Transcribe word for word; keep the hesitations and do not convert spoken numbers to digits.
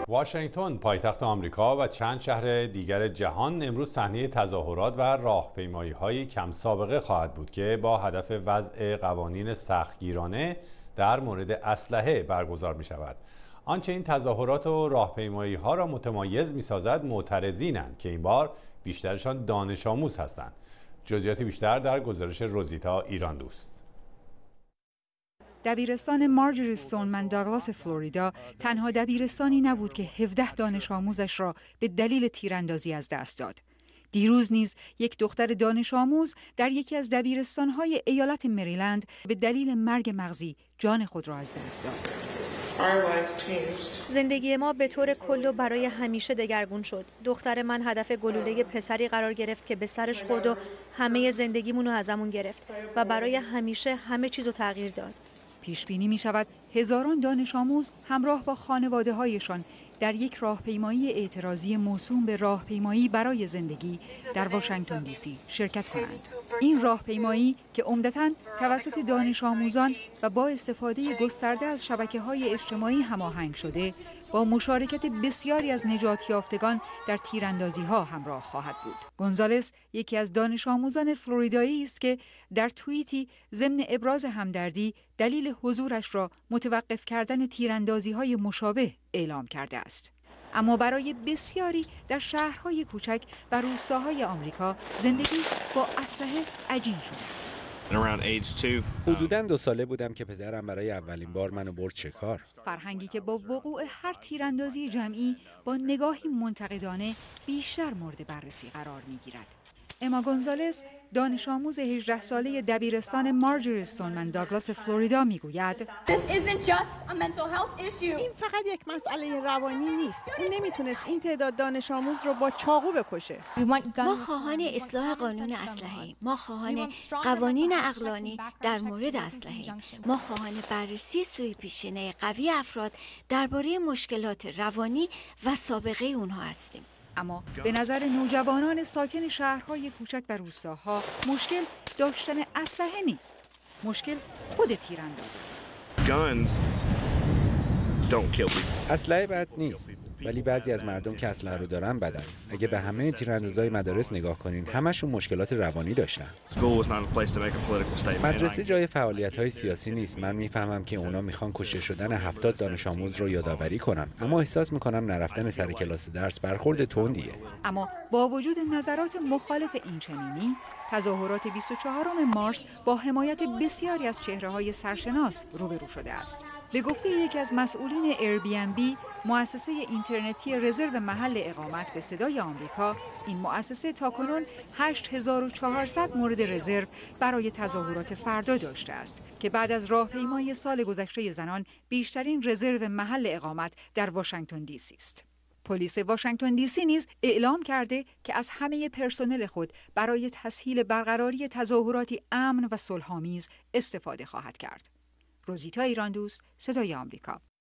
واشنگتن پایتخت آمریکا و چند شهر دیگر جهان امروز صحنه تظاهرات و راهپیمایی‌های کم سابقه خواهد بود که با هدف وضع قوانین سختگیرانه در مورد اسلحه برگزار می شود. آنچه این تظاهرات و راهپیمایی‌ها را متمایز می‌سازد معترضینند که این بار بیشترشان دانش آموز هستند. جزئیات بیشتر در گزارش روزیتا ایران دوست. دبیرستان مارجری استونمن داگلاس فلوریدا تنها دبیرستانی نبود که هفده دانش آموزش را به دلیل تیراندازی از دست داد. دیروز نیز یک دختر دانش آموز در یکی از دبیرستان‌های ایالت مریلند به دلیل مرگ مغزی جان خود را از دست داد. زندگی ما به طور کل و برای همیشه دگرگون شد. دختر من هدف گلوله پسری قرار گرفت که به سرش خورد و همه زندگیمون رو ازمون گرفت و برای همیشه همه چیزو تغییر داد. پیش بینی می شود هزاران دانش آموز همراه با خانواده هایشان در یک راهپیمایی اعتراضی موسوم به راهپیمایی برای زندگی در واشنگتن دی سی شرکت کنند. این راهپیمایی که عمدتاً توسط دانش آموزان و با استفاده گسترده از شبکه‌های اجتماعی هماهنگ شده، با مشارکت بسیاری از نجات یافتگان در تیراندازی‌ها همراه خواهد بود. گونزالس یکی از دانش آموزان فلوریدایی است که در توییتی ضمن ابراز همدردی دلیل حضورش را متوقف کردن تیراندازی‌های مشابه اعلام کرده است. اما برای بسیاری در شهرهای کوچک و روستاهای آمریکا زندگی با اسلحه عجین شده است. حدوداً دو ساله بودم که پدرم برای اولین بار منو برد شکار. فرهنگی که با وقوع هر تیراندازی جمعی با نگاهی منتقدانه بیشتر مورد بررسی قرار می‌گیرد. اما گونزالس دانش آموز هجده ساله دبیرستان مارجری استونمن داگلاس فلوریدا میگوید این فقط یک مسئله روانی نیست. اون نمیتونست این تعداد دانش آموز رو با چاقو بکشه. ما خواهان اصلاح قانون اسلحه، ما خواهان قوانین عقلانی در مورد اسلحه، ما خواهان بررسی سوء پیشینه قوی افراد درباره مشکلات روانی و سابقه اونها هستیم. اما به نظر نوجوانان ساکن شهرهای کوچک و روستاها مشکل داشتن اسلحه نیست. مشکل خود تیرانداز است. اسلحه بد نیست، ولی بعضی از مردم که اسلحه رو دارن بدن. اگه به همه تیراندازای مدارس نگاه کنین، همشون مشکلات روانی داشتن. مدرسه جای فعالیت‌های سیاسی نیست. من میفهمم که اونا میخوان کشته شدن هفتاد دانش آموز رو یادآوری کنن، اما احساس میکنم نرفتن سر کلاس درس برخورد تندیه. اما با وجود نظرات مخالف این چنینی، تظاهرات بیست و چهارم مارس با حمایت بسیاری از چهره‌های سرشناس روبرو شده است. به گفته یکی از مسئولین ایر بی ام بی، مؤسسه اینترنتی رزرو محل اقامت به صدای آمریکا، این مؤسسه تاکنون هشت هزار و چهارصد مورد رزرو برای تظاهرات فردا داشته است که بعد از راهپیمایی سال گذشته زنان بیشترین رزرو محل اقامت در واشنگتن دی سی است. پلیس واشنگتن دی سی نیز اعلام کرده که از همه پرسنل خود برای تسهیل برقراری تظاهراتی امن و صلح‌آمیز استفاده خواهد کرد. روزیتا ایران دوست، صدای آمریکا.